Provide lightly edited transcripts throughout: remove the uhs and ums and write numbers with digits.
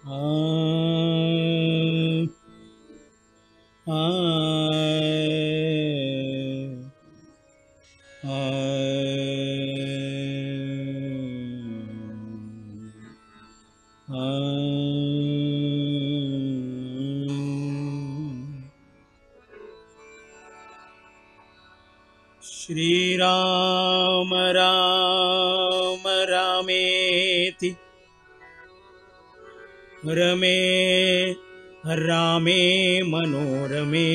ॐ आ श्रीराम राम रामेति रमे रामे मनोरमे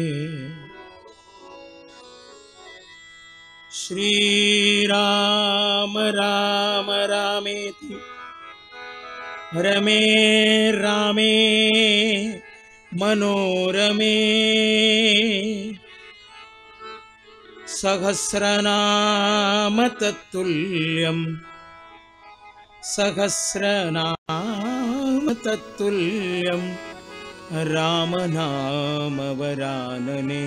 श्रीराम राम रामेति रमे रामे मनोरमे सहस्रनाम तत्तुल्यं सहस्रनाम तत्तुल्यं राम नाम वरानने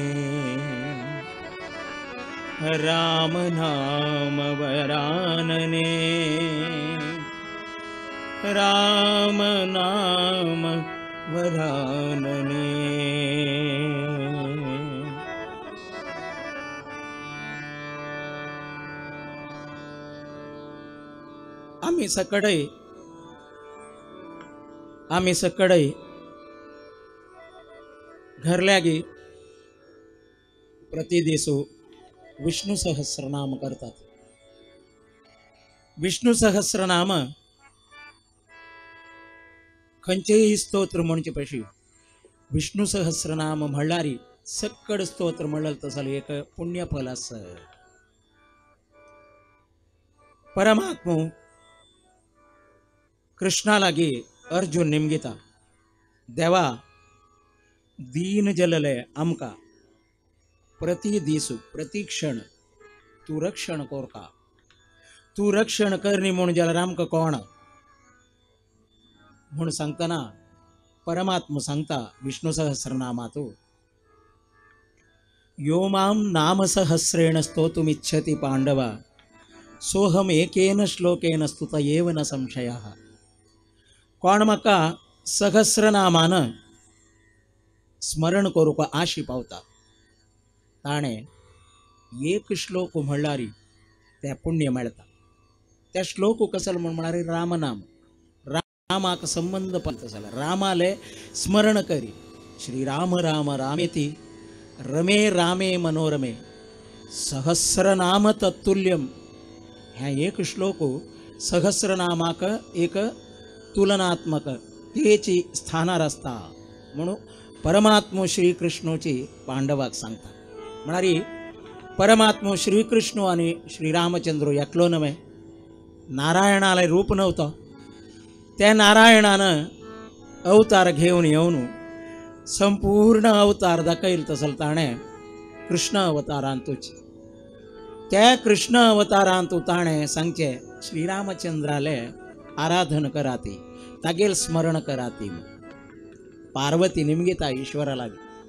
राम नाम वरानने राम नाम वरानने। आम्ही सकड़े घरल्यागी प्रति दिसू विष्णु सहस्रनाम करतात। विष्णु सहस्रनाम खंयचेही स्तोत्र म्हणचे पशी विष्णु सहस्रनाम म्हणणारी सक्कड स्तोत्र म्हणलं तसं एक पुण्यफल असं। परमात्मा कृष्णा लागी अर्जुन निमगिता देवा दीन जलले आमका प्रति दिसू प्रतिक्षण तू रक्षण कोरका तू रक्षण करनी म्हणून जल रामका कोण म्हणून सांगताना परमात्मा सांगता विष्णु सहस्रनामातू यो मां नाम सहस्रेण स्तोतुमिच्छति पांडवा सोहम एकेन श्लोकेन स्तुत एव न संशयः। कोण म्हाका सहस्रनामान स्मरण करूक आशी पावता ताणे एक श्लोक म्हणल्यारी ते पुण्य मेळता। त्या श्लोक कसं म्हणणारे रामनाम रामाक संबंध पालता झाला रामाले स्मरण करी श्रीराम राम रामेति रमे रामे मनोरमे सहस्रनाम तत्तुल्यम। ह्या एक श्लोक सहस्रनामाक एक तुलनात्मक तेची स्थानार असता म्हणून परमात्मा श्रीकृष्णोची पांडवाक सांगता म्हणारी परमात्मा श्रीकृष्ण आणि श्रीरामचंद्र एकलो नव्हे नारायणाला रूप नव्हतं त्या नारायणानं अवतार घेऊन येऊन संपूर्ण अवतार दाखयल तसल ताणे कृष्ण अवतारांतूच त्या कृष्ण अवतारांतू ताणे सांगचे श्रीरामचंद्राले आराधन कराती तागेल स्मरण कराती। पार्वती निमगिता ईश्वराला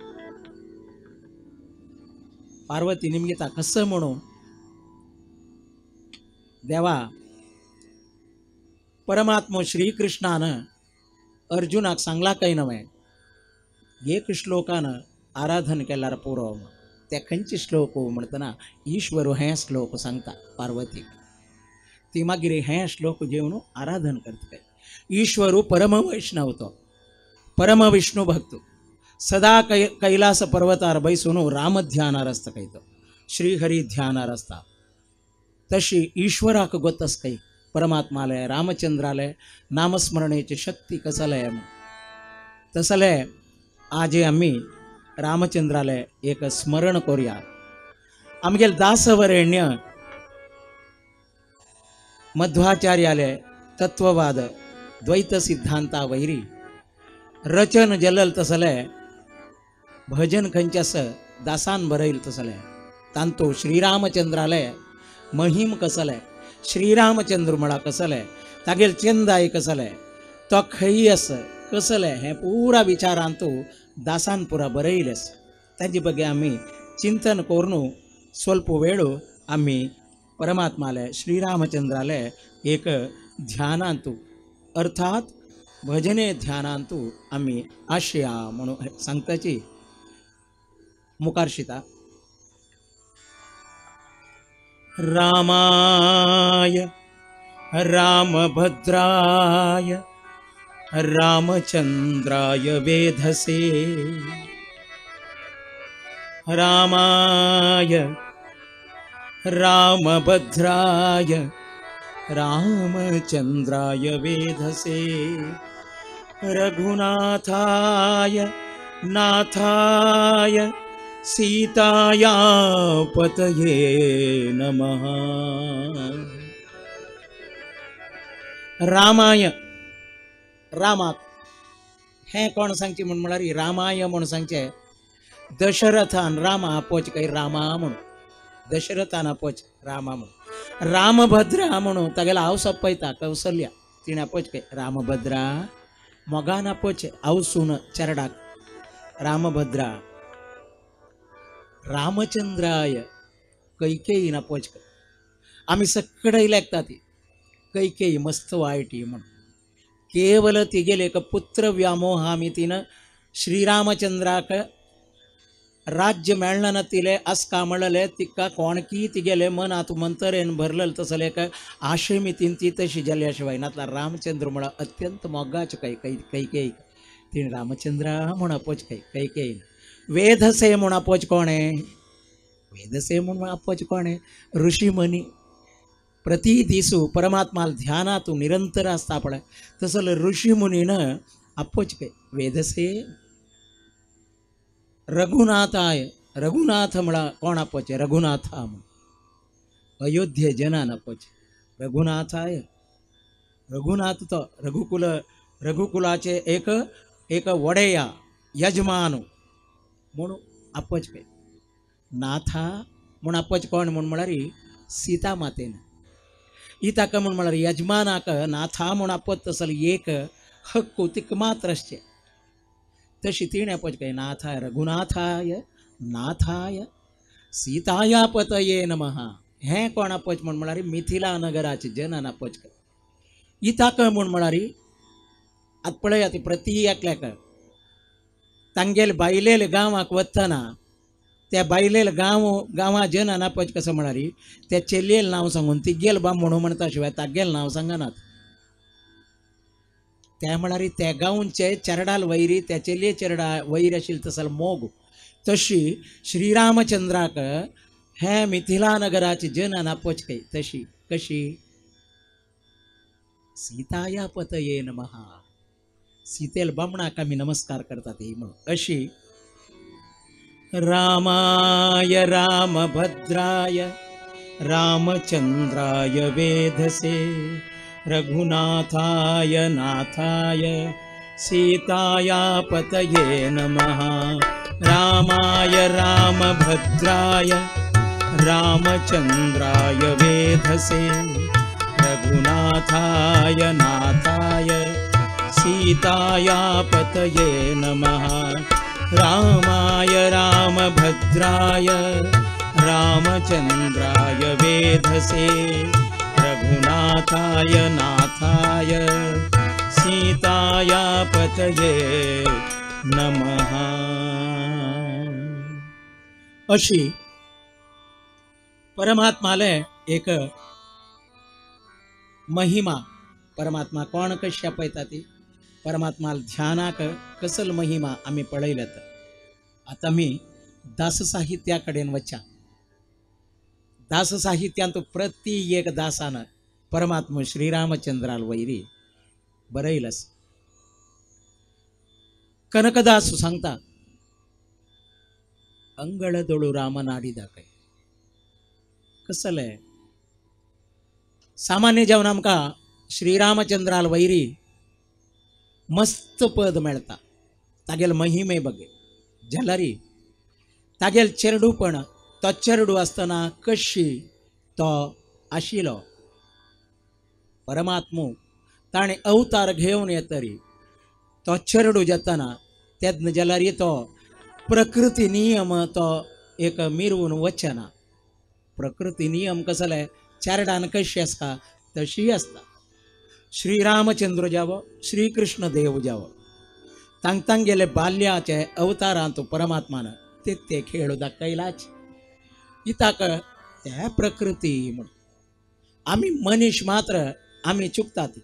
पार्वती निमगिता कसं म्हणू देवा परमात्मा श्रीकृष्णानं अर्जुनाक सांगला काही नव्हे एक श्लोकानं आराधन केल्यार पुरो त्या खंयचे श्लोक म्हणतना ईश्वर हे श्लोक सांगता पार्वती ती मागीर हे श्लोक घेवन आराधन करता। ईश्वर परम वैष्णव तो परम विष्णु भक्त सदा कैलास पर्वतार बैसून राम ध्यानार असता काही तो श्रीहरी ध्यानार असता तशी ईश्वराक गोतस काही परमात्माले रामचंद्राले नामस्मरणेची शक्ती कसले तसले आज आम्ही रामचंद्राले एक स्मरण करूया। आमगेल दासवरेण्य मध्वाचार्याले तत्ववाद द्वैत सिद्धांता वैरी रचन जलल तसले भजन खंचस दासान बरईल तसले तांतो श्रीरामचंद्राले महिम कसले श्रीरामचंद्र म्हणा कसले तागेल चंदाय कसले तो खयस कसले हे पूरा विचारांतू दासान पुरा बरयलेस ताजे बगे आम्ही चिंतन करून स्वल्प वेळ आम्ही परमात्माले श्रीरामचंद्राले एक ध्यानांतू अर्थात भजने ध्यानांतू आम्ही आशया म्हणून सांगताची मुखारशिता रामाय रामभद्राय रामचंद्राय वेधसे रामाय रामभद्राय रामचंद्राय वेधसे रघुनाथाय नाथाय सीताया पतये नमः। रामाय रामा हे कोण सांगची म्हणून म्हळ्यार रामाय म्हणून सांगचे दशरथान रामा आपोच काही रामा म्हणून दशरथान आपोच रामा म्हणून रामभद्रा म्हणून तागेला हांव सोपयता कौसल्या तिणे आपोच काही रामभद्रा मोगान आपोचे हांव सून चेरडाक रामभद्रा रामचंद्राय कैकेयी आपोच आम्ही सगळे लेखता ती कैकेयी मस्त वायटी म्हणून केवल तिगेले एक पुत्र व्यामोह आम्ही तिनं श्रीरामचंद्राक राज्य मेळना तिले अस कामळले तिका कोणकी तिगेले मन आतू मंतरेन भरलेलं तसले एक आशे मितीन ती तशी जाल्या शिवाय नातला रामचंद्र म्हणा अत्यंत मोगाच कैकेयी तिने रामचंद्रा म्हणा पोच कैकेयी वेधसे म्हणा पोच कोणे वेधसे म्हणून पोच कोणे ऋषी मुनी प्रति दिसू परमात्मा ध्यानातू निरंतर असता पड तसलं ऋषी मुनीनं आपोच काय वेधसे रघुनाथाय रघुनाथ म्हणा कोण आपोचे रघुनाथा म्हण अयोध्ये जनान आपोचे रघुनाथाय रघुनाथ तो रघुकुलाचे एक एक वडेया यजमान म्हणून आपोच काय नाथा म्हण आपोच कोण म्हण म्हळ्यार सीता मातेन ही ताका म्हण म्हळ्यार यजमानाक नाथा म्हण आपोत तसल एक हक्कू तिक मात्र असचे तशी तिणे आपोच काय नाथाय रघुनाथाय नाथाय सीताया पतये नमः हे कोण आपोच म्हण म्हळ्यार मिथिला नगराचे जनन आपोच काय ही ताका म्हण म्हळ्यार आत पळया ती प्रति एकल्याक तांगेल बायलेल गांवाक वतना त्या बायलेल गांवा जनन आपोच कसं म्हळ्यार त्या चेल्लेल नांव सांगून ती गेल बा म्हणून म्हणता शिवाय तागेल नांव सांगनात त्या म्हळ्यार त्या गांवचे चेरडाल वैरी त्या चेल्ले चेरडा वैर आशिल्ली तसल मोग तशी श्रीरामचंद्राक हे मिथिला नगराची जनन आपोच काय तशी कशी सीताया पतये नमः सीतेल बामणाक आमी नमस्कार करतात ही म्हणून अशी रामाय रामभद्राय रामचंद्राय वेधसे रघुनाथाय नाथाय सीताया पतये नमः रामाय रामभद्राय रामचंद्राय वेधसे रघुनाथाय नाथाय सीताया पतये नमः रामाय रामभद्राय रामचंद्राय वेधसे रघुनाथाय नाथाय सीताया पतये नमः। अशी परमात्माले एक महिमा परमात्मा कोण कशी आपयता ती परमात्मा ध्यानाक कसल महिमा आम्ही पळयल्यात आता मी दास साहित्याकडेन वचा दास साहित्यांत प्रति एक दासान परमात्मा श्रीरामचंद्राल वैरी बरयलस कनकदास सांगता अंगळदोळू रामनाडिदाकय कसले सामान्य जेवण आमकां श्रीरामचंद्राल वैरी मस्त पद मेळता तागेल महिमे बगे जाल्यारी तागेल चेरडूपण तो चेरडू आसतना कशी तो आशिलो परमात्मो ताणें अवतार घेवन येतरी तो चेरडू जेतना तेदना जाल्यार तो प्रकृती नियम तो एक मिरवून वचना प्रकृती नियम कसले चेरडान कशी आसता तशी आसता श्रीरामचंद्र जावं श्रीकृष्ण देव जावं तांग गेले बाल्याचे अवतारांत परमात्मान ते खेळू दाखयलाच इताक त्या प्रकृती म्हणून आम्ही मनीस मात्र आम्ही चुकतात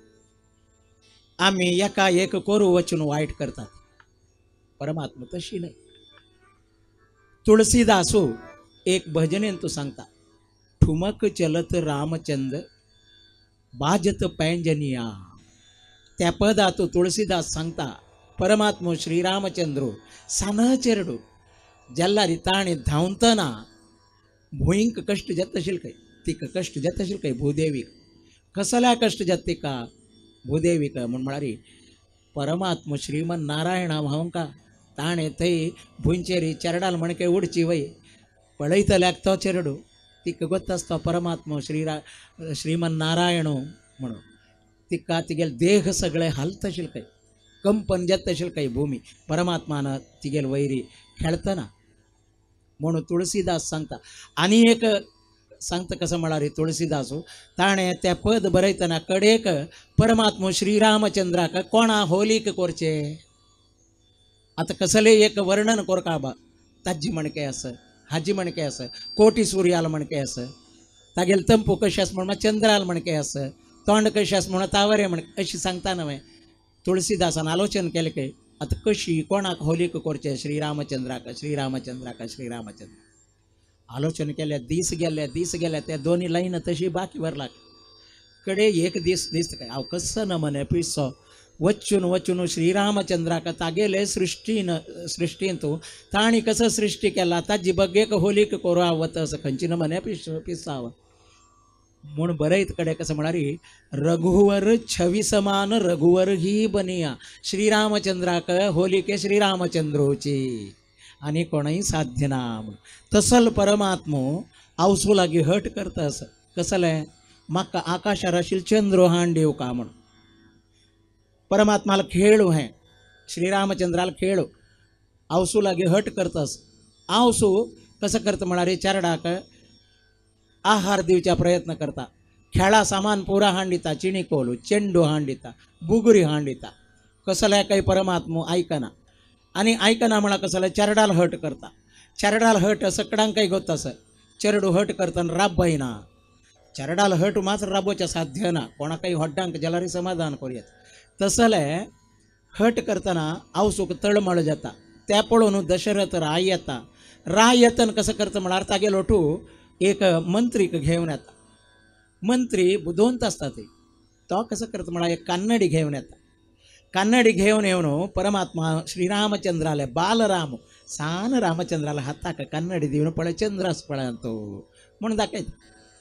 आम्ही एका एक करू वचून वाईट करतात परमात्मा तशी नाही तुळशीदासो एक भजनेन तू सांगता ठुमक चलत रामचंद्र बाजत पैंजनिया त्या पदात तुळशीदास सांगता परमात्मा श्रीरामचंद्र सानचेरडू जल्लारी ताणी धावतना भुईंक कष्ट जत्तशील काय तिक कष्ट जत्तशील काय भूदेवी कसल्या कष्ट जत्ते का भूदेवी का म्हण म्हणारी परमात्मा श्रीमन नारायण भावंका ताणे थंय भुंचेरी चरडाल म्हणके उडची वय पळयतल्याक तो चेरडू तिक गोत्तासतो परमात्मा श्रीमन नारायण म्हणून तिका तिगेल देह सगळे हालतशील काय कंपन जत्तशील काही भूमी परमात्मान तिगेल वैरी खेळतना म्हणून तुळशीदास सांगता आणि एक सांगता कसं म्हणारी तुळशीदासू ताणे त्या पद बरयतना कडेक परमात्मा श्रीरामचंद्राक कोणा होलीक कोरचे आता कसले एक वर्णन कोरका बा ताजी म्हणके असं हाजी म्हणके असं कोटी सूर्याल म्हणके असं तागेल तंपू कशास म्हण चंद्राल म्हणके असं तोंड कशास म्हण तावरे म्हण अशी सांगता नव्हे तुळशीदासान आलोचन केले काय आता कशी कोणाक होलीक कोरचे श्रीरामचंद्राक श्रीरामचंद्र आलोचन केल्या दीस गेल्या त्या दोन्ही लाईन तशी बाकी वर लाग कडे एक दीस काय हांव कसं न म्हणे पिसो वचून श्रीरामचंद्राक तागेले सृष्टीन तू ताणी कसं सृष्टी केला ताजी बगेक होलीक कोरू आवत असं खंची न म्हणे पिसाव म्हूण बरयत कडे कसं म्हणारी रघुवर छवी समान रघुवर ही बनिया श्रीरामचंद्राक होलिके श्रीरामचंद्रोची आणि कोणाही साध्य ना तसल परमात्मो आवसू लागी हट करता असं कसले म्हाका आकाशार आशिल्लो चंद्र हाण देव का म्हण परमात्माला खेळू हे श्रीरामचंद्राला खेळू आवसू लागी हट करतास आवसू कसं करता म्हणारे चरडाक आहार दिवचा प्रयत्न करता खेळा सामान पुरा हांडिता चिणिकोलू चेंडू हांडिता बुगुरी हांडिता कसल्या काही परमात्मो ऐकना आणि ऐकना म्हणा कसल्या चरडाल हट करता चरडाल हट सकडांक काही गोत असं चरडू हट करताना राबयना चरडाल हट मात्र राबोच्या साध्य ना कोणा काही हड्डांक जलारी समाधान करूयात तसले हट करताना आवसूक तळमळ जाता त्या पळोवन दशरथ राय येतन कसं करता म्हणार तागे लोटू एक मंत्रीक घेऊन येता मंत्री बुदोंत असता ते तो कसं करता म्हणा एक कान्नडी घेऊन येता कान्नडी घेऊन येऊन परमात्मा श्रीरामचंद्राले बालराम सान रामचंद्राला हाताक कन्नडी देऊन पळे चंद्रास पळतो म्हणून दाखयता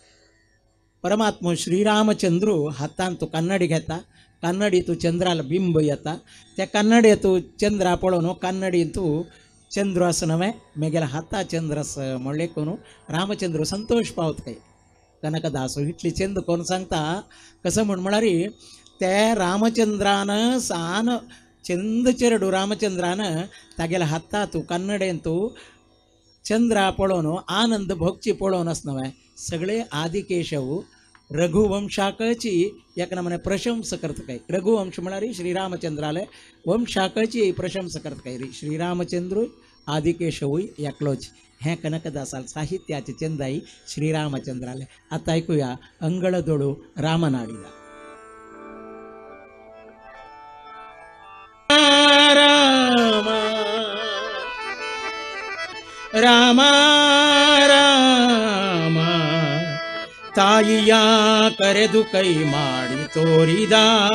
परमात्मा श्रीरामचंद्र हातान तो कन्नडी घेता कन्नडी तू चंद्राला बिंब येता त्या कन्नडी तू चंद्रा पळोवन कन्नडी तू चंद्र असं नव्हे मेगेला हाता चंद्र असं म्हणले कोण रामचंद्र संतोष पावत काही कनकदासो इटली चंद कोण सांगता कसं म्हणारी त्या रामचंद्रान सान चंद चेरडू रामचंद्रान तागेला हाता तू कन्नडेन तू चंद्रा पळोवन आनंद भोगची पळोवनच नव्हे सगळे आदिकेशव रघुवंशाकची एक नमने प्रशंस करत काही रघुवंश म्हणारी श्रीरामचंद्राले वंशाकची प्रशंस करत काही श्रीरामचंद्र आदिकेशव एकलोच हे कनकदासाल साहित्याचे चंदाई श्रीरामचंद्राले आता ऐकूया अंगळदोडू रामनाडीला राम राम ತಾಯಿಯ ಕರೆದು ಕೈ ಮಾಡಿ ತೋರಿದ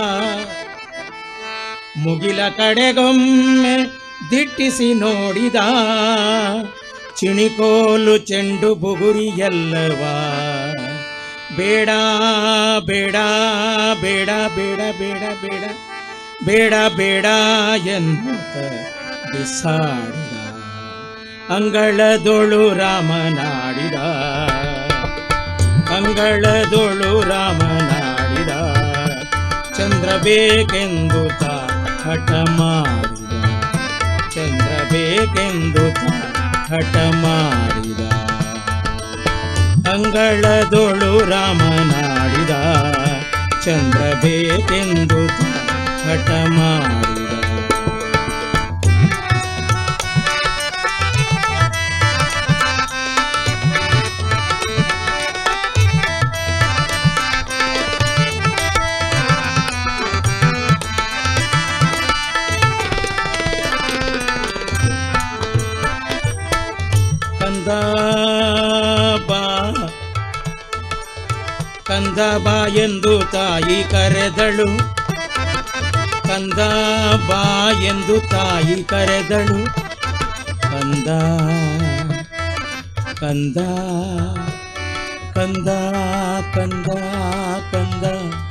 ಮುಗಿಲ ಕಡೆಗೊಮ್ಮೆ ದಿಟ್ಟಿಸಿ ನೋಡಿದ ಚಿಣಿಕೋಲು ಚೆಂಡು ಬುಗುರಿ ಎಲ್ಲವ ಬೇಡ ಬೇಡ ಬೇಡ ಬೇಡ ಬೇಡ ಬೇಡ ಬೇಡ ಬೇಡ ಎನ್ನುತ್ತ ಬಿಸಾಡಿದ ಅಂಗಳದೊಳು ರಾಮನಾಡಿದ ಅಂಗಳದೊಳು ರಾಮನಾಡಿದ ಚಂದ್ರ ಬೇಕೆಂದು ಹಠ ಮಾಡಿದ ಚಂದ್ರ ಬೇಕೆಂದು ಹಠ ಮಾಡಿದ ಅಂಗಳದೊಳು ರಾಮನಾಡಿದ ಚಂದ್ರಬೇಕೆಂದು ಹಠ ಮಾಡಿದ. ಕಂದ ಬಾ ಎಂದು ತಾಯಿ ಕರೆದಳು, ಕಂದ ಬಾ ಎಂದು ತಾಯಿ ಕರೆದಳು. ಕಂದ ಕಂದ ಕಂದ ಕಂದ ಕಂದ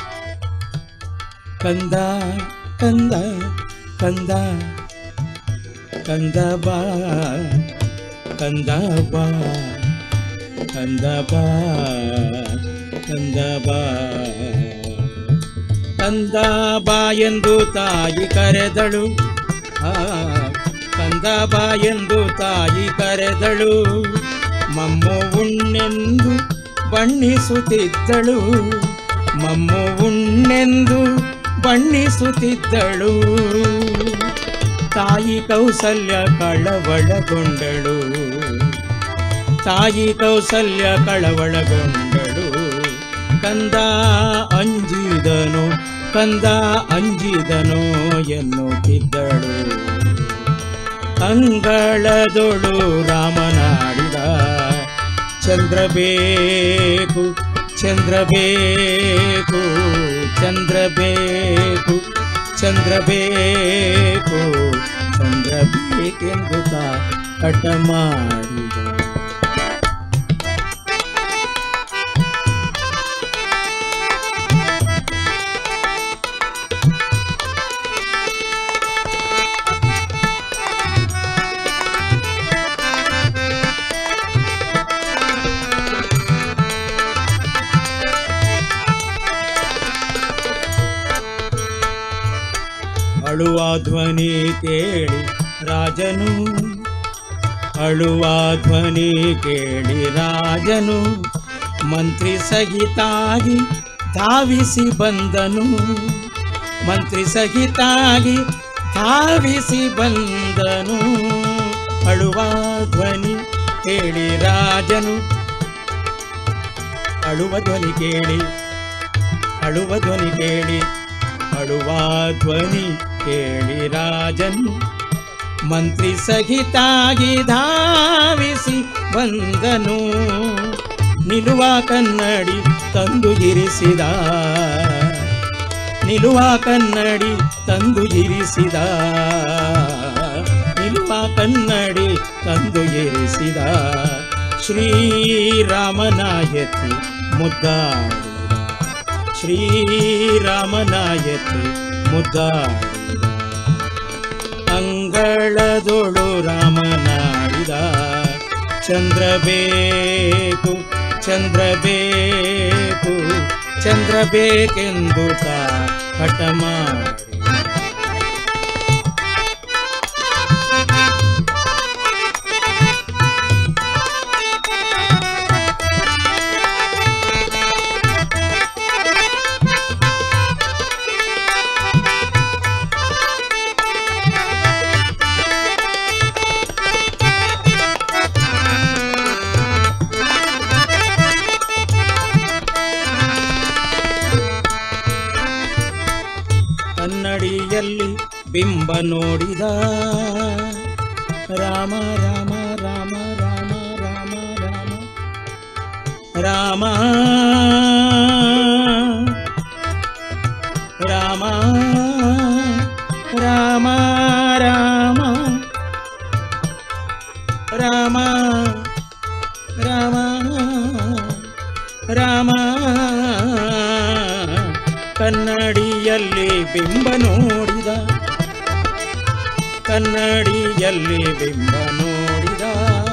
ಕಂದ ಕಂದ ಕಂದ ಕಂದ ಬಾ ಕಂದ ಬಾ ಕಂದ ಬಾ ಕಂದ ಬಾ. ಕಂದ ಬಾ ಎಂದು ತಾಯಿ ಕರೆದಳು, ಕಂದ ಬಾ ಎಂದು ತಾಯಿ ಕರೆದಳು. ಮಮ್ಮು ಉಣ್ಣೆಂದು ಬಣ್ಣಿಸುತ್ತಿದ್ದಳು, ಮಮ್ಮು ಉಣ್ಣೆಂದು ಬಣ್ಣಿಸುತ್ತಿದ್ದಳು. ತಾಯಿ ಕೌಸಲ್ಯ ಕಳವಳಗೊಂಡಳು, ತಾಯಿ ಕೌಸಲ್ಯ ಕಳವಳಗೊಂಡಳು. ಕಂದ ಅಂಜಿದನು, ಕಂದ ಅಂಜಿದನು ಎನ್ನುತ್ತಿದ್ದಳು. ಅಂಗಳದೊಳು ರಾಮನಾಡಿದ, ಚಂದ್ರ ಬೇಕು ಚಂದ್ರ ಬೇಕು ಚಂದ್ರ ಬೇಕು ಚಂದ್ರ ಬೇಕು ಚಂದ್ರ ಬೇಕೆಂದು ಹಠ ಮಾಡಿದ. ಅಳುವ ಧ್ವನಿ ಕೇಳಿ ರಾಜನು, ಅಳುವ ಧ್ವನಿ ಕೇಳಿ ರಾಜನು ಮಂತ್ರಿ ಸಹಿತಾಗಿ ಧಾವಿಸಿ ಬಂದನು, ಮಂತ್ರಿ ಸಹಿತಾಗಿ ಧಾವಿಸಿ ಬಂದನು. ಅಳುವ ಧ್ವನಿ ಕೇಳಿ ರಾಜನು, ಅಳುವ ಧ್ವನಿ ಕೇಳಿ, ಅಳುವ ಧ್ವನಿ ಕೇಳಿ, ಅಳುವ ಧ್ವನಿ ಕೇಳಿ ರಾಜನು ಮಂತ್ರಿ ಸಹಿತಾಗಿ ಧಾವಿಸಿ ಬಂದನು. ನಿಲುವ ಕನ್ನಡಿ ತಂದು ಇರಿಸಿದ, ನಿಲುವ ಕನ್ನಡಿ ತಂದು ಇರಿಸಿದ, ನಿಲುವ ಕನ್ನಡಿ ತಂದು ಇರಿಸಿದ. ಶ್ರೀರಾಮನಾಯತಿ ಮುದ್ದಾಡಿದ, ಶ್ರೀರಾಮನಾಯತಿ ಮುದ್ದಾಡಿದ. ಅಂಗಳದೊಳು ರಾಮನಾಡಿದ, ಚಂದ್ರ ಬೇಕು ಚಂದ್ರ ಬೇಕು ಚಂದ್ರ ಬೇಕೆಂದು ಹಠ ಮಾಡಿ. ಕನ್ನಡಿಯಲ್ಲಿ ಬಿಂಬ ನೋಡಿದ, ರಾಮ ರಾಮ ರಾಮ ರಾಮ ರಾಮ ರಾಮ ರಾಮ ರಾಮ ರಾಮ ರಾಮ ರಾಮ ರಾಮ. ಕನ್ನಡಿಯಲ್ಲಿ ಬಿಂಬ ನೋಡಿದ, ಕನ್ನಡಿಯಲ್ಲಿ ಬಿಂಬ ನೋಡಿದ,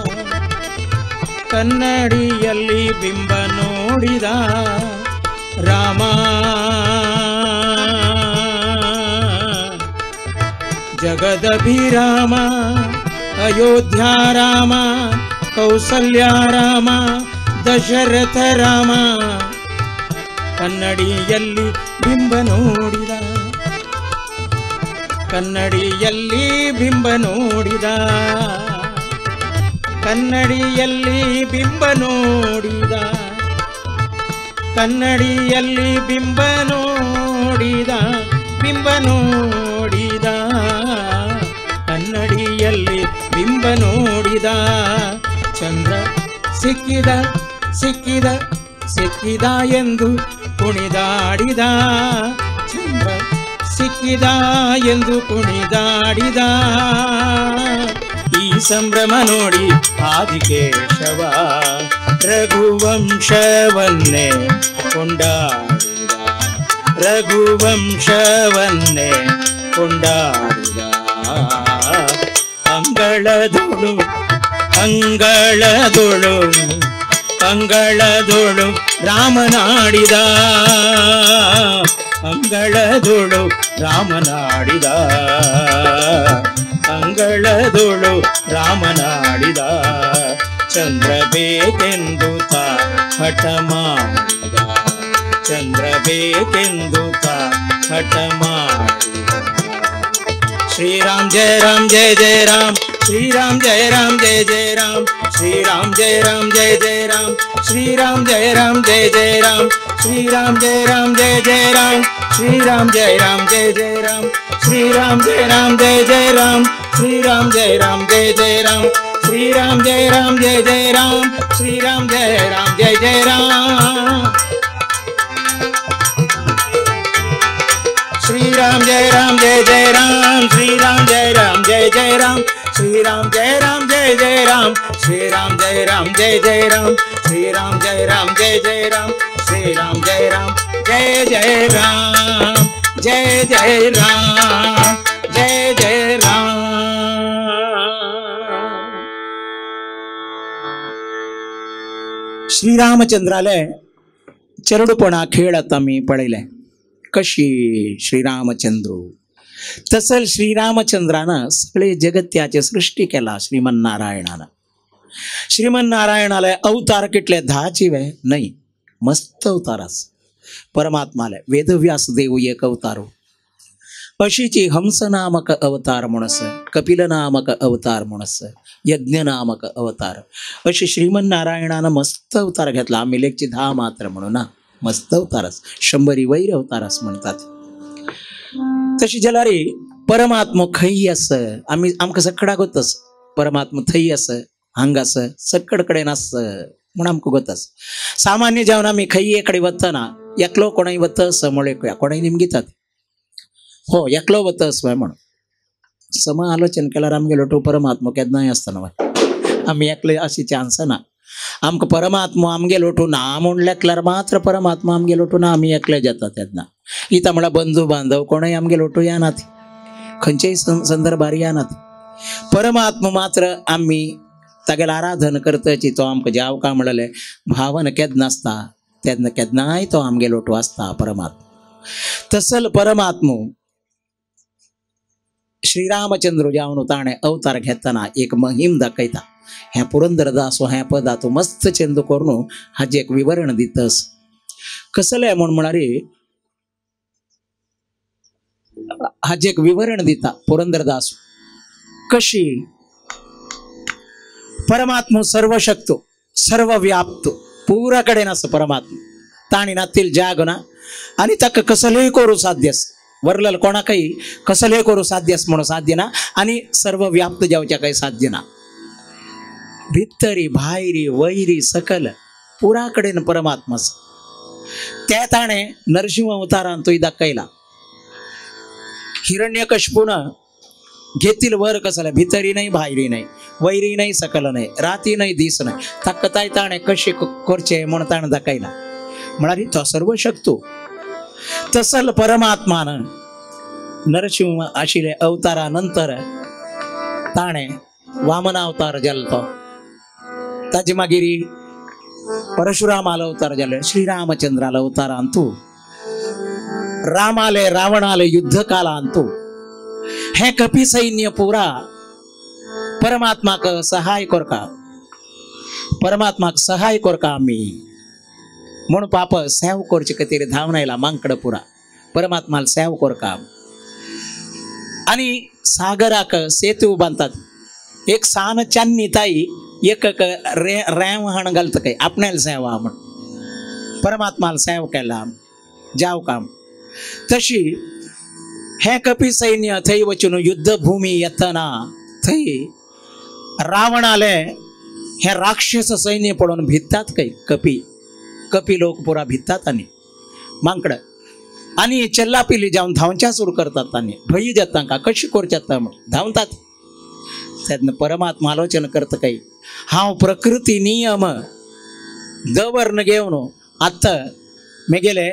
ಕನ್ನಡಿಯಲ್ಲಿ ಬಿಂಬ ನೋಡಿದ. ರಾಮ ಜಗದಭಿರಾಮ ಅಯೋಧ್ಯ ರಾಮ ಕೌಸಲ್ಯ ರಾಮ ದಶರಥ ರಾಮ ಕನ್ನಡಿಯಲ್ಲಿ ಬಿಂಬ ನೋಡಿದ, ಕನ್ನಡಿಯಲ್ಲಿ ಬಿಂಬ ನೋಡಿದ, ಕನ್ನಡಿಯಲ್ಲಿ ಬಿಂಬ ನೋಡಿದ, ಕನ್ನಡಿಯಲ್ಲಿ ಬಿಂಬ ನೋಡಿದ, ಬಿಂಬ ನೋಡಿದ, ಕನ್ನಡಿಯಲ್ಲಿ ಬಿಂಬ ನೋಡಿದ. ಚಂದ್ರ ಸಿಕ್ಕಿದ ಸಿಕ್ಕಿದ ಸಿಕ್ಕಿದ ಎಂದು ಕುಣಿದಾಡಿದ, ಚಂದ್ರ ಸಿಕ್ಕಿದ ಎಂದು ಕುಣಿದಾಡಿದ. ಈ ಸಂಭ್ರಮ ನೋಡಿ ಆದಿಕೇಶವ ರಘುವಂಶವನ್ನೇ ಕೊಂಡಾಡಿದ, ರಘುವಂಶವನ್ನೇ ಕೊಂಡಾಡಿದ. ಅಂಗಳದೊಳು ಅಂಗಳದೊಳು ಅಂಗಳದೊಳು ರಾಮನಾಡಿದ, ಅಂಗಳದೊಳು ರಾಮನಾಡಿದ, ಅಂಗಳದೊಳು ರಾಮನಾಡಿದ. ಚಂದ್ರ ಬೇಕೆಂದು ತಾ ಹಠ ಮಾಡಿದ, ಚಂದ್ರ ಬೇಕೆಂದು ತಾ ಹಠ ಮಾಡಿದ. श्रीराम जय राम जय जय राम, श्रीराम जय राम जय जय राम, श्रीराम जय राम जय जय राम, श्रीराम जय राम जय जय राम, श्रीराम जय राम जय जय राम, श्रीराम जय राम जय जय राम, श्रीराम जय राम जय जय राम, श्रीराम जय राम जय जय राम, श्रीराम जय राम जय जय राम, श्रीराम जय राम जय जय राम. श्रीराम जय राम जय जय राम, श्रीराम जय राम जय जय राम, श्रीराम जय राम जय जय राम, श्रीराम जय राम जय जय राम, श्रीराम जय राम जय जय राम, श्रीराम जय राम जय जय राम, जय जय राम, जय जय राम. श्रीरामचंद्राले चरडूपणा खेळत आम्ही पळयले. कशी श्रीरामचंद्र तसल श्रीरामचंद्रानं सगळे जगत्याचे सृष्टी केला. श्रीमन्नारायणानं श्रीमन्नारायणाला अवतार कितले 10ची वे नाही, मस्त अवतारास. परमात्माला वेदव्यास देव एक अवतारो, अशीची हंस नामक अवतार म्हणस, कपिल नामक अवतार म्हणस, यज्ञ नामक अवतार, अशी श्रीमन्नारायणानं मस्त अवतार घेतला. आम्ही लेखची 10 मात्र म्हणू ना, मस्त अवतारस, 100 वैर अवतारस म्हणतात. तशी जलारी परमात्मा खई अस आम्ही आमकां सकडा गोतस. परमात्मा थई अस हांगास सक्कड कडेन आस म्हूण आमकां गोतस. सामान्य जावन आमी खंय कडेन वतना एकलो कोणाय वतस म्हळ्या कोणाय निमगितात, हो एकलो वतस म्हणून सम आलोचन केल्यार आमगेलो तो परमात्मा केन्नाय आसतना आमी एकले अशी चान्स ना. आमकां परमात्मा आमगे लोटू ना म्हूण लेखल्यार मात्र परमात्मा आमगे लोटू ना, आमी एकले जाता तेन्ना. इता म्हळ्यार बंधू बांधव कोणय आमगे लोटू येनात, खंयच्याय संदर्भार येनात. परमात्मा मात्र आमी तागेलें आराधन करतची तो आमकां जेवका म्हणलें भावन केन्ना आसता तेन्ना केन्नाय तो आमगे लोटू आसता परमात्मा. तसल परमात्मा श्रीरामचंद्र जावन ताणें अवतार घेतना एक महिम दाखयता. हे पुरंदरदास हे पदा तूं मस्त चेंद करून हाजे एक विवरण दितस. कसलें म्हूण म्हळ्यार हाजे एक विवरण दिता पुरंदरदास. कशी परमात्मा सर्वशक्तो सर्वव्याप्तो पुरा कडेन आसा परमात्मा, ताणी नातील जाग ना आनी ताका कसलेय करूं साध्य आसा. वरलेल कोणाकय कसलेय करूं साध्य आसा म्हणून साध्य ना आनी सर्वव्याप्त जावचें साध्य ना. भितरी भायरी वैरी सकल पुरा कडेन परमात्मा आसा. ते ताणें नरसिंह अवतारांत तो दाखयला. हिरण्यकश्यपून घेतील वर कसले भितरी नाही भायरी नाही वैरी नाही सकल नाही राती नाही दीस नाही ताकताय ताणें कशें करचें म्हूण ताणें दाखयला. म्हळ्यार तो सर्व शकतो. तसल परमात्मान नरसिंह आशिल्ले अवतारा नंतर ताणें वामन अवतार जाल्लो, ताजे मागीर परशुरामाला अवतार जाले, श्रीरामचंद्राला अवतारांतू रामाले रावणाले युद्ध कालांतू हे कपी सैन्य पुरा परमात्माक सहाय करका, परमात्माक सहाय करका आमी. म्हणून पाप सेव करचे खातीर धांवन आयला मांकड पुरा परमात्माला सेव कर काम आणि सागराक सेतू बांधतात एक सान चान्नी ताई एक रेव हाण घालत काय आपणाला सेवा म्हण परमात्माला सेव केला जाव काम तशी हे कपी सैन्य थंय वचून युद्ध भूमी येतना थंय रावणाले हे राक्षस सैन्य पळोवन भितात काय कपी लोक पुरा भितात आणि मांकड आणि चल्लापिली जावन धांवच्या सुरू करतात आणि भय जाता तांकां कशी करचेता म्हण धांवतात तेन्ना परमात्मा आलोचना करता काय हांव प्रकृती नियम दवरन घेवन आत्ता मेगेले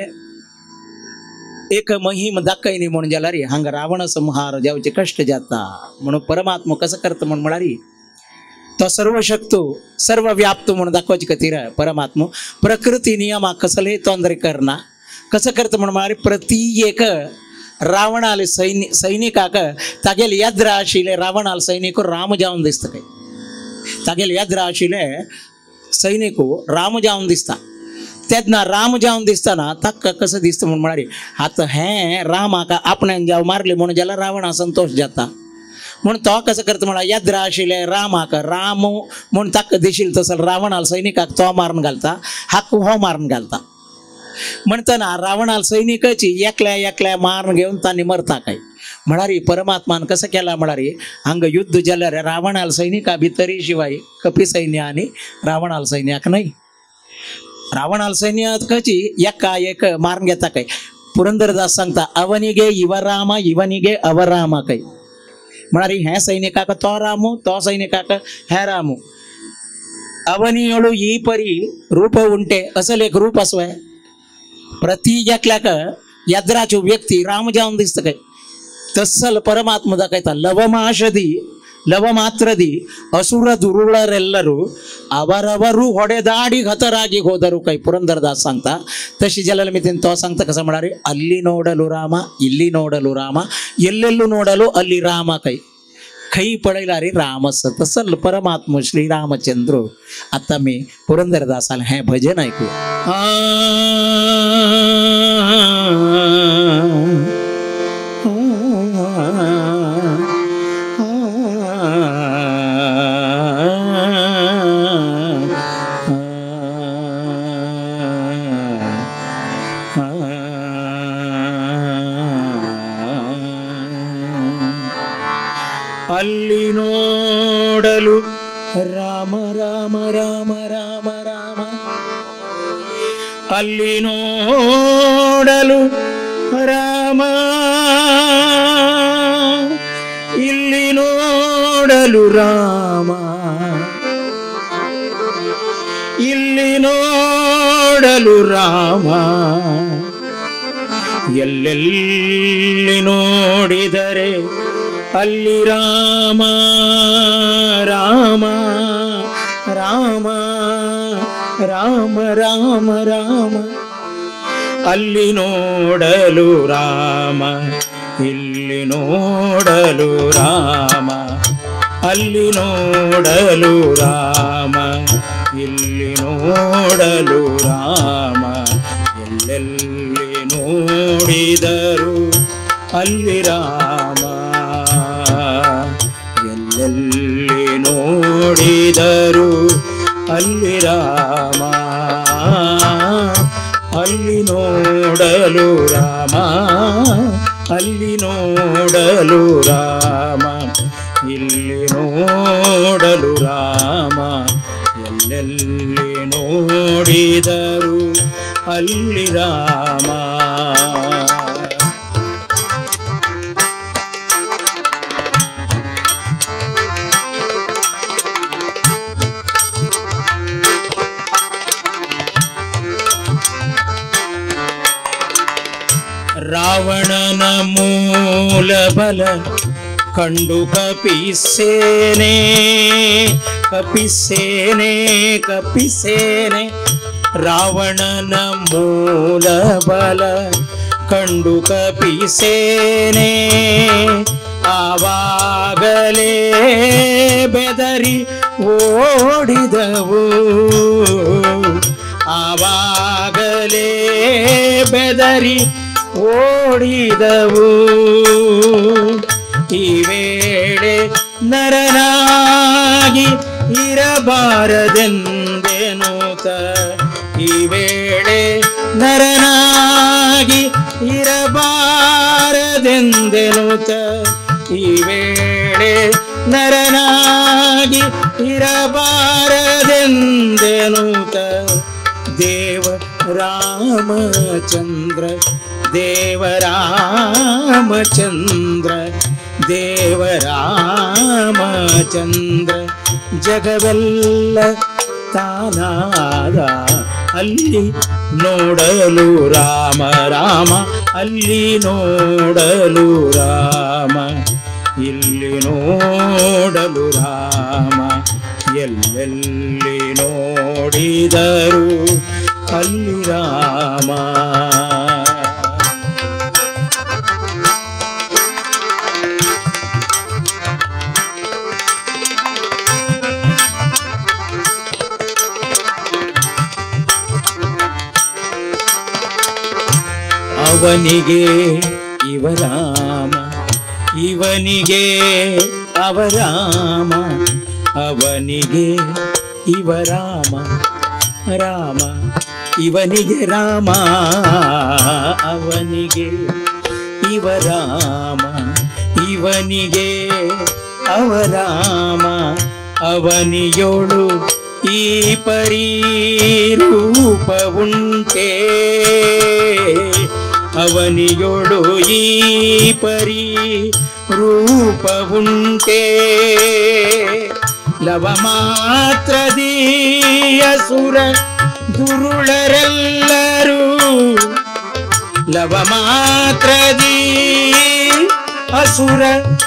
एक मोहीम दाखयनी म्हणून जाल्यार हांगा रावण संहार जावचे कश्ट जाता म्हणून परमात्मा कसं करता म्हण म्हळ्यार तो सर्व शक्तो सर्व व्याप्त म्हणून दाखवचे खातीर परमात्मा प्रकृती नियमाक कसले तोंदरे करना कसं करता म्हण म्हळ्यार प्रति एक रावणाले सैनिकाक तागेले यद्र आशिल्ले रावणाले सैनिक राम जावन दिसता काय तागेले यद्र आशिल्ले सैनिक राम जावन दिसता तेन्ना राम जावन दिसतना ताका कसं दिसता म्हण म्हळ्यार आतां हें रामाक आपणान जाव मारले म्हणून जाल्यार रावणा संतोष जाता म्हणून तो कसं करता म्हळ्यार यद्र आशिल्ले रामाक राम म्हूण ताका दिशिल्लो तसो रावणाल सैनिकाक तो मारून घालता हाक हो मारून घालता म्हणटना रावणाल सैनिकाची एकल्या मारून घेवन तांणी मरता काय म्हळ्यार परमात्मान कसं केला म्हळ्यार हांगा युद्ध जाल्यार रावणाल सैनिका भितरी शिवाय कपी सैन्य आनी रावणाल सैन्याक न्हय रावणाल सैन्याची एका एक मारून घेता काय पुरंदरदास सांगता अवनिगे इवरामा इवनिगे अवरामा काय म्हळ्यार हे सैनिकाक तो रामू तो सैनिकाक हे रामू अवनियोळू ही परी रूप उंटे असले एक रूप आसवे प्रति एकल्याक यद्राच्यो व्यक्ती राम जावन दिसता काय तसल परमात्मा दाखयता लवमाशदी ಲವಮಾತ್ರದಿ ಅಸುರ ದುರುಳರೆಲ್ಲರೂ ಅವರವರು ಹೊಡೆದಾಡಿ ಹತರಾಗಿ ಹೋದರು ಕೈ ಪುರಂದರದಾಸ್ सांगता तशी जलाल मितीन तो सांगता कसं म्हणारे ಅಲ್ಲಿ ನೋಡಲು ರಾಮ ಇಲ್ಲಿ ನೋಡಲು ರಾಮ ಎಲ್ಲೆಲ್ಲೂ ನೋಡಲು ಅಲ್ಲಿ ರಾಮ ಕೈ ಕೈ पडयलारी राम तसल परमात्मा श्री रामचंद्र आता मी पुरंदरदासाला हे भजन ऐकू ಅಲ್ಲಿ ನೋಡಲು ರಾಮ ರಾಮ ರಾಮ ರಾಮ ರಾಮ ಅಲ್ಲಿ ನೋಡಲು ರಾಮ ಇಲ್ಲಿ ನೋಡಲು ರಾಮ ಇಲ್ಲಿ ನೋಡಲು ರಾಮ ಎಲ್ಲೆಲ್ಲಿ ನೋಡಿದರೆ ಅಲ್ಲಿ ರಾಮ ರಾಮ ರಾಮ ರಾಮ ರಾಮ ರಾಮ ಅಲ್ಲಿ ನೋಡಲು ರಾಮ ಇಲ್ಲಿ ನೋಡಲು ರಾಮ ಅಲ್ಲಿ ನೋಡಲು ರಾಮ ಇಲ್ಲಿ ನೋಡಲು ರಾಮ ಎಲ್ಲೆಲ್ಲಿ ನೋಡಿದರು ಅಲ್ಲಿ ರಾಮ ಎಲ್ಲೆಲ್ಲಿ ನೋಡಿದರು ಅಲ್ಲಿ ರಾಮ ಅಲ್ಲಿ ನೋಡಲು ರಾಮ ಅಲ್ಲಿ ನೋಡಲು ರಾಮ ಇಲ್ಲಿ ನೋಡಲು ರಾಮ ಎಲ್ಲೆಲ್ಲಿ ನೋಡಿದರು ಅಲ್ಲಿ ರಾಮ ರಾವಣನ ಮೂಲ ಬಲ ಕಂಡು ಕಪಿಸೇನೆ ಕಪಿಸೇನೆ ಕಪಿಸೇನೆ ರಾವಣನ ಮೂಲ ಬಲ ಕಂಡು ಕಪಿಸೇನೆ ಆವಾಗಲೇ ಬೆದರಿ ಓಡಿದವು ಆವಾಗ ಬೆದರಿ ಓಡಿದವು. ಈ ವೇಳೆ ನರನಾಗಿ ಇರಬಾರದೆಂದೆನುತ, ಈ ವೇಳೆ ನರನಾಗಿ ಇರಬಾರದೆಂದೆನುತ, ಈ ವೇಳೆ ನರನಾಗಿ ಇರಬಾರದೆಂದೆನುತ, ದೇವ ರಾಮಚಂದ್ರ ದೇವರಾಮಚಂದ್ರ ದೇವರಾಮಚಂದ್ರ ಜಗವೆಲ್ಲ ತಾನಾದ ಅಲ್ಲಿ ನೋಡಲು ರಾಮ ರಾಮ, ಅಲ್ಲಿ ನೋಡಲು ರಾಮ, ಇಲ್ಲಿ ನೋಡಲು ರಾಮ, ಎಲ್ಲೆಲ್ಲಿ ನೋಡಿದರು ಅಲ್ಲಿ ರಾಮ. ಅವನಿಗೆ ಇವರಾಮ, ಇವನಿಗೆ ಅವರಾಮ, ಅವನಿಗೆ ಇವರಾಮ, ರಾಮ ಇವನಿಗೆ ರಾಮ, ಅವನಿಗೆ ಇವರಾಮ, ಇವನಿಗೆ ಅವರಾಮ, ಅವನಿಯೋಳು ಈ ಪರಿ ರೂಪವುಂಟೆ, ಅವನಿಯೋಳು ಈ ಪರಿ ರೂಪವುಂಟೆ, ಲವ ಮಾತ್ರದಿ ಅಸುರ ದುರುಳರೆಲ್ಲರೂ, ಲವ ಮಾತ್ರದಿ ಅಸುರ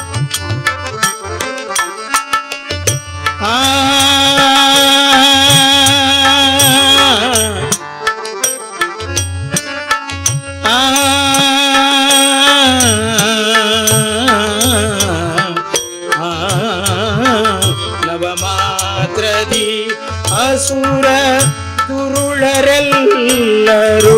ನವಮಾತ್ರದಿ ಅಸುರ ದುರುಳರೆಲ್ಲರೂ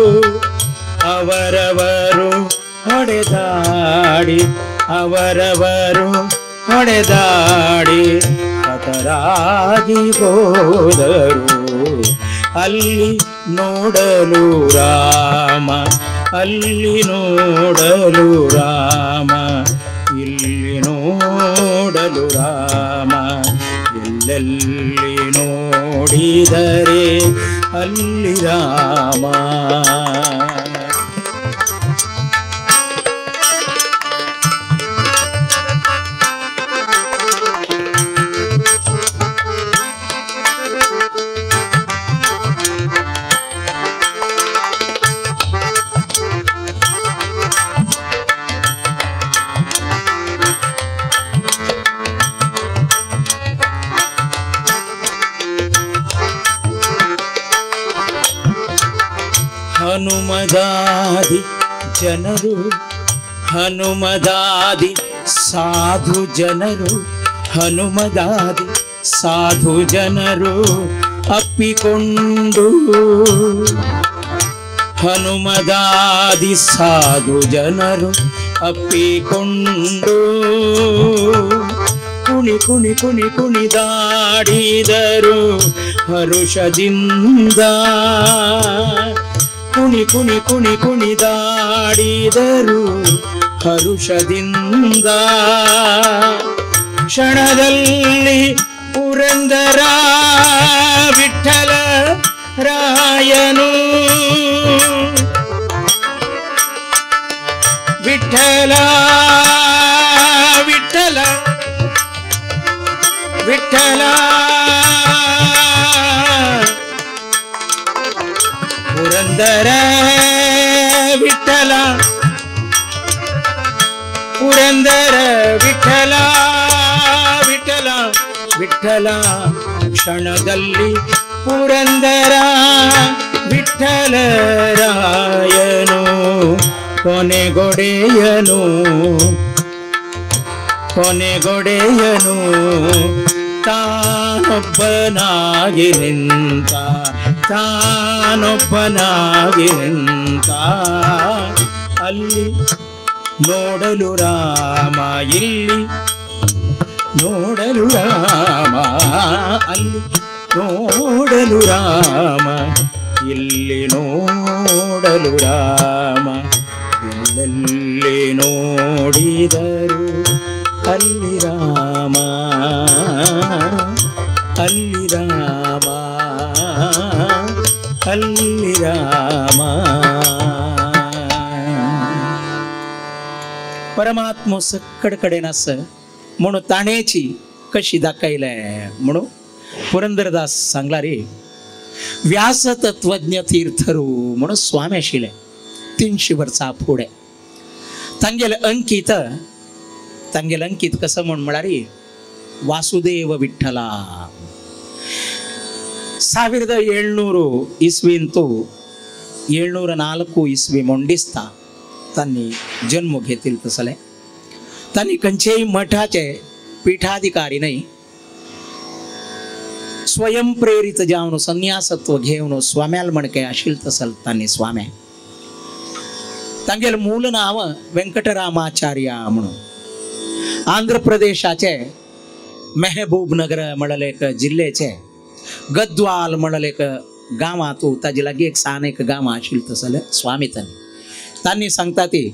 ಅವರವರು ಹೊಡೆದಾಡಿ, ಅವರವರು ಹೊಡೆದಾಡಿ ಹತರಾಗಿ ಹೋದರು ಅಲ್ಲಿ ನೋಡಲು ರಾಮ, ಅಲ್ಲಿ ನೋಡಲು ರಾಮ, ಇಲ್ಲಿ ನೋಡಲು ರಾಮ, ಎಲ್ಲೆಲ್ಲಿ ನೋಡಿದರೆ ಅಲ್ಲಿ ರಾಮ. ಹನುಮದಾದಿ ಜನರು, ಹನುಮದಾದಿ ಸಾಧು ಜನರು, ಹನುಮದಾದಿ ಸಾಧು ಜನರು ಅಪ್ಪಿಕೊಂಡು, ಹನುಮದಾದಿ ಸಾಧು ಜನರು ಅಪ್ಪಿಕೊಂಡು ಕುಣಿ ಕುಣಿ ಕುಣಿ ಕುಣಿದಾಡಿದರು ಹರುಷದಿಂದ, ಕುಣಿ ಕುಣಿ ಕುಣಿ ಕುಣಿದಾಡಿದರು ಹರುಷದಿಂದ. ಕ್ಷಣದಲ್ಲಿ ಪುರಂದರ ವಿಠಲ ರಾಯನು, ವಿಠಲ ವಿಠಲ ವಿಠಲ ಪುರಂದರ ವಿಠಲ, ಪುರಂದರ ವಿಠಲ ವಿಠಲ ವಿಠಲ, ಕ್ಷಣದಲ್ಲಿ ಪುರಂದರ ವಿಠಲರಾಯನು ಕೊನೆಗೊಡೆಯನು, ಕೊನೆಗೊಡೆಯನು ತಾನೊಬ್ಬನಾಗಿ ನಿಂತ ತಾನೊಬ್ಬನಾಗಿ ನಿಂತ ಅಲ್ಲಿ ನೋಡಲು ರಾಮ ಇಲ್ಲಿ ನೋಡಲು ರಾಮ ಅಲ್ಲಿ ನೋಡಲು ರಾಮ ಇಲ್ಲಿ ನೋಡಲು ರಾಮ ಎಲ್ಲೆಲ್ಲಿ ನೋಡಿದರು ಅಲ್ಲಿ ರಾಮ ಅಲ್ಲಿ ರಾಮ ಅಲ್ಲಿ ರಾಮ. परमात्मा सगळीकडे नस म्हणून ताणेची कशी दाखयले म्हणून पुरंदरदास सांगला रे. व्यास तत्वज्ञ तीर्थरू म्हणून स्वामी आशिले 300 वर्सां फुडें. तांगेले अंकित कसं म्हणारी वासुदेव विठ्ठला 1700 इस्वींतू 704 इस्वी मोंडिस्ता त्यांनी जन्म घेतील तसले. त्यांनी खंयचेय मठाचे पीठाधिकारी नाही, स्वयंप्रेरित जावन संन्यासत्व घेवन स्वाम्याल म्हणके आशिल तसल त्यांनी स्वाम्या. तांगेल मूल नाव वेंकटरामाचार्य म्हणून. आंध्र प्रदेशाचे मेहबूब नगर म्हणले एक जिल्ह्याचे गद्वाल म्हणले एक गावातू ताजे लागी एक सान एक गाव आशिल तसले स्वामी तांणी सांगता ती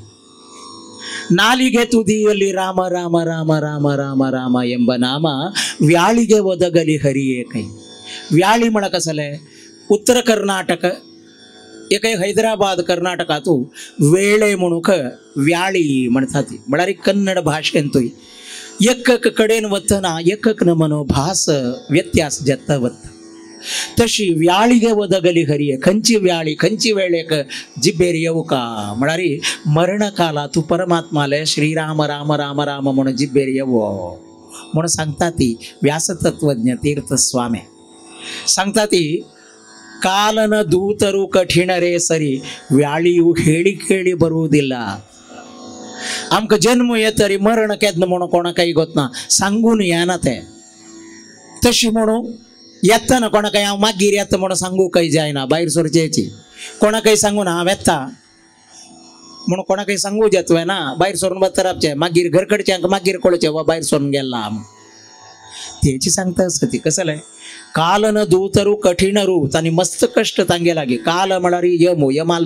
नालिगे ತುದಿಯಲ್ಲಿ ರಾಮ ರಾಮ ರಾಮ ರಾಮ ರಾಮ ರಾಮ ಎಂಬ ನಾಮ ವ್ಯಾಳಿಗೆ ಒದಗಲಿ ಹರಿಯೇ ಕೈ. व्याळी म्हणा कसले उत्तर कर्नाटक एक हैदराबाद कर्नाटकातू वेळे म्हणूक व्याळी म्हणतात. म्हळ्यार कन्नड भाषेंतूय एक कडेन वतना एक मनो भास व्यत्यास जत्त वत्ता. तशी व्याळीगे ಒದಗಲಿ हरिये खंची व्याळी खंची वेळेक जिब्बेर येऊ का म्हणारी मरण काला तू परमात्माले श्रीराम राम राम राम म्हणून जिब्बेर येवो म्हणून सांगता ती व्यासतत्वज्ञ तीर्थ स्वामी. सांगता ती ಕಾಲನ ದೂತರು ಕಠಿಣರೇ ಸರಿ ವ್ಯಾಳಿಯು ಹೇಳಿ ಕೇಳಿ ಬರುವುದಿಲ್ಲ. आमक जन्म येतरी मरण केदन म्हणून कोणाकय गोतना सांगून येनाते. तशी म्हणून येतना कोणाकय हांव मागीर येता म्हणून सांगूकय जायना. भायर सरचेची कोणाकय सांगून हांव येता म्हणून कोणाकय सांगू येतवे ना. भायर सरून बतरापचे मागीर घरकडच्यांक मागीर कळचे वा भायर सरून गेला तेची सांगता असती. कसले कालन दूतरू कठीणरू तांणी मस्त कष्ट तांगे लागी. काल म्हळ्यार यमाल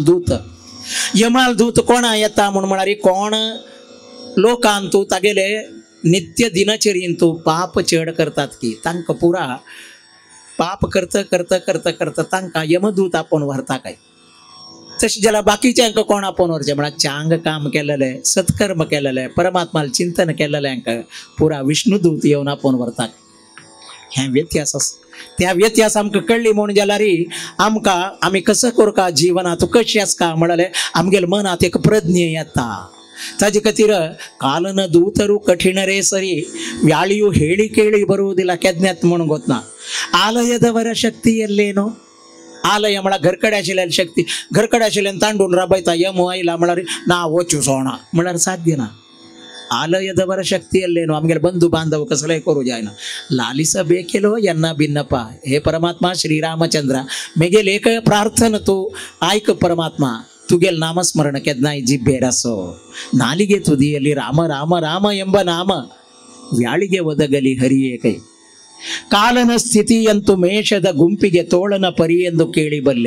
दूत कोणा येता म्हणून म्हळ्यार कोण लोकांतू तागेले नित्य दिनचर्येंतू पाप चड करतात की तांकां पुरा पाप करता करता करता करता तांकां यमदूत आपोवन व्हरता काय. तशें जाल्यार बाकीच्यांक कोण आपोवन व्हरचें म्हळ्यार चांग काम केलेले सत्कर्म केलेले परमात्माल चिंतन केलेल्यांक पुरा विष्णुदूत येवन आपोवन व्हरता. हें व्यत्यास आसा. त्या व्यत्यास आमकां कळ्ळी म्हणून जाल्यार आमकां आमी कसं करता जिवनांत कशें आसता म्हळ्यार आमगेल्या मनांत एक प्रज्ञ येता. ताजे खातीर ಕಾಲನ ದೂತರು ಕಠಿಣರೇ ಸರಿ ವ್ಯಾಳಿಯು ಹೇಳಿ ಕೇಳಿ ಬರುವುದಿಲ್ಲ ಕೆದ್ನೆತ್ म्हणून ಗೊತ್ತಾ. आलयदवर शक्ती ಎಲ್ಲೇನೋ आलय म्हळ्यार घरकडे आशिल्ल्या शक्ती घरकडे आशिल्ल्यान तांडून राबयता यम आयला म्हळ्यार ना वचूं सोणा म्हळ्यार साध्य ना. आलयदवर शक्ती ಎಲ್ಲೇನೋ आमगेले बंधू बांधव कसलेय करूं जायना. लालिसಬೇಕೆಲೋ ಎನ್ನ ಭಿನ್ನಪ್ಪ हे परमात्मा श्रीरामचंद्र मेगेल एक प्रार्थना तू ऐक परमात्मा तुगेल नामस्मरण केदनाय जिब्बेर आसो. नालिगे ತುದಿಯಲ್ಲಿ ರಾಮ ರಾಮ ರಾಮ ಎಂಬ ನಾಮ ವ್ಯಾಳಿಗೆ ಒದಗಲಿ ಹರಿಯೇ ಕೈ. ಕಾಲನ ಸ್ಥಿತಿಯಂತೂ ಮೇಷದ ಗುಂಪಿಗೆ ತೋಳನ परी ಎಂದು ಕೇಳಿ ಬಲ್ಲೆ.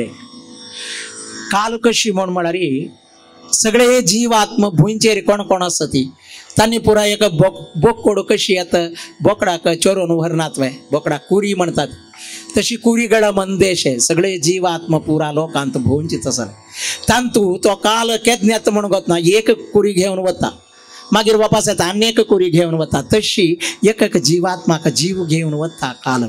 काल कशी म्हणून म्हळ्यार सगळे जीव आत्म भुंयचेर कोण कोण आसती तांणी पुरा एक बोकडो कशी येता बोकडाक चोरून व्हरनात वे बोकडाक कुरी म्हणटात तशी कुरीगळ मंदेश सगळे जीव आत्म पुरा लोकांत भोंवचीच आसा. तांतू तो काल केदन येता म्हणून गोतना एक कुरी घेवन वता मागीर वापस येता आनी एक कुरी घेवन वता. तशी एक जिवात्माक जीव घेवन वता काल.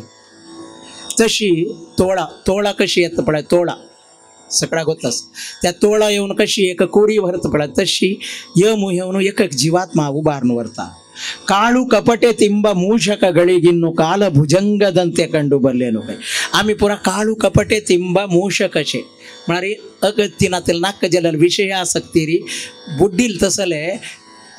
तशी तोळा कशी येता पळय तोळा सगळा गोतास त्या तोळा येवन कशी एक कुरी व्हरता पळय तशी यम येवन एक जीवात्मा उबारून व्हरता. काळू कपटे तिंब मूषकಗಳಿಗಿನ್ನು काल भुजंगದಂತೆ ಕಂಡು ಬಲ್ಲೇನು काय. आमी पुरा काळू कपटे तिंब मूषक अशे म्हळ्यार अगत्यनातील नाक जल विषयासक्ती री बुड्डील तसले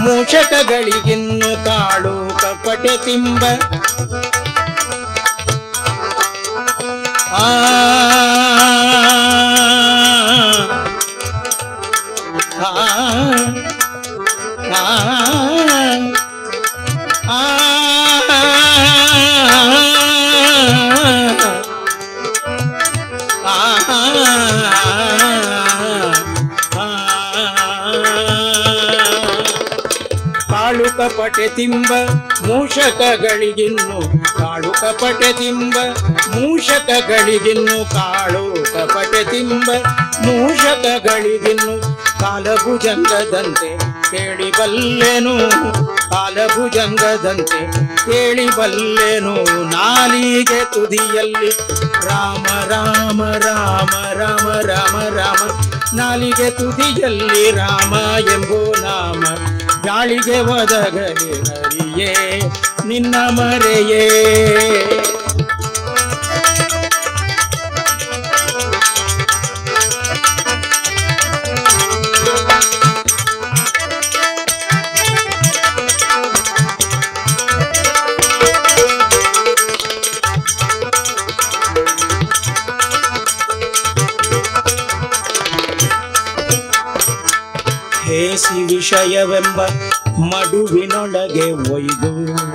ಮೂಷಕಗಳಿಗಿನ್ನು ಕಾಳು ಕಪಟೆ ತಿಂಬ ಕಾಳು ಕಪಟೆ ತಿಂಬ ಮೂಷಕಗಳಿಗಿನ್ನು ಕಾಳು ಕಪಟೆ ತಿಂಬ ಮೂಷಕಗಳಿಗಿನ್ನು ಕಾಳು ಕಪಟೆ ತಿಂಬ ಮೂಷಕಗಳಿಗಿನ್ನು ಕಾಲಭುಜಂಗದಂತೆ ಕೇಳಿಬಲ್ಲೆನು ಕಾಲಭುಜಂಗದಂತೆ ಕೇಳಿಬಲ್ಲೆನು ನಾಲಿಗೆ ತುದಿಯಲ್ಲಿ ರಾಮ ರಾಮ ರಾಮ ರಾಮ ರಾಮ ರಾಮ ನಾಲಿಗೆ ತುದಿಯಲ್ಲಿ ರಾಮ ಎಂಬೋ ನಾಮ ಗಾಳಿಗೆ ಒದಗಲಿ ಹರಿಯೇ ನಿನ್ನ ಮರೆಯೇ ಹೇಸಿ ವಿಷಯವೆಂಬ ಮಡುವಿನೊಳಗೆ ಒಯ್ದು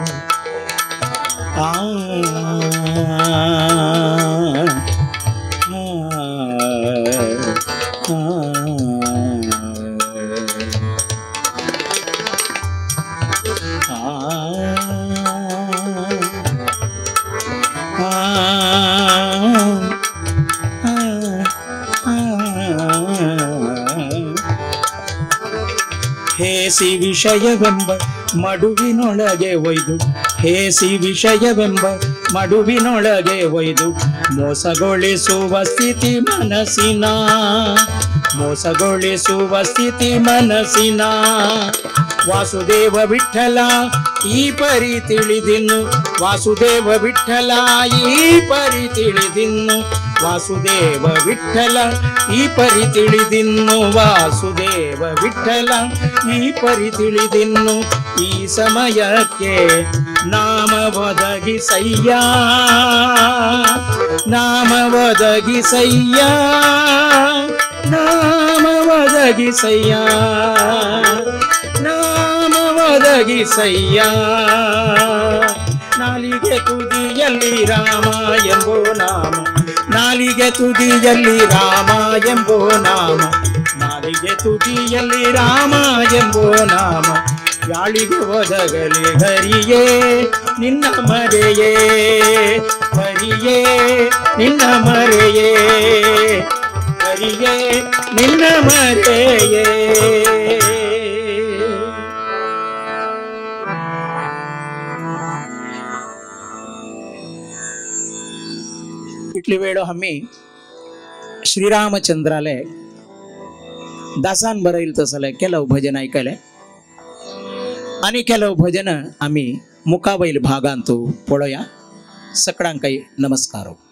ಹೇಸಿ ವಿಷಯವೆಂಬ ಮಡುವಿನೊಳಗೆ ಒಯ್ದು ಹೇಸಿ ವಿಷಯವೆಂಬ ಮಡುವಿನೊಳಗೆ ಒಯ್ದು ಮೋಸಗೊಳಿಸುವ ಸ್ಥಿತಿ ಮನಸ್ಸಿನ ಮೋಸಗೊಳಿಸುವ ಸ್ಥಿತಿ ಮನಸ್ಸಿನ ವಾಸುದೇವ ವಿಠಲ ಈ ಪರಿ ತಿಳಿದಿನ್ನು ವಾಸುದೇವ ವಿಠಲ ಈ ಪರಿ ತಿಳಿದಿನ್ನು ವಾಸುದೇವ ವಿಠಲ ಈ ಪರಿ ತಿಳಿದಿನ್ನು ವಾಸುದೇವ ವಿಠಲ ಈ ಪರಿ ತಿಳಿದಿನ್ನು ಈ ಸಮಯಕ್ಕೆ ನಾಮ ಒದಗಿಸಯ್ಯ ನಾಮ ಒದಗಿಸಯ್ಯ ನಾಮ ಒದಗಿಸಯ್ಯ ನಾಮ ಒದಗಿಸಯ್ಯ ನಾಲಿಗೆ ತುದಿಯಲ್ಲಿ ರಾಮ ಎಂಬೋ ನಾಮ ನಾಲಿಗೆ ತುದಿಯಲ್ಲಿ ರಾಮ ಎಂಬೋ ನಾಮ ನಾಲಿಗೆ ತುದಿಯಲ್ಲಿ ರಾಮ ಎಂಬೋ ನಾಮ ಗಾಳಿಗೆ ಒದಗಲಿ ಹರಿಯೇ ನಿನ್ನ ಮರೆಯೇ ಹರಿಯೇ ನಿನ್ನ ಮರೆಯೇ ಹರಿಯೇ ನಿನ್ನ ಮರೆಯೇ इटली वेळो आम्ही श्रीरामचंद्राले दासान बरयले तसले केलव भजन ऐकले आणि केलव भजन आम्ही मुखावैल भागांतू पळोया सगळ्यांक नमस्कार।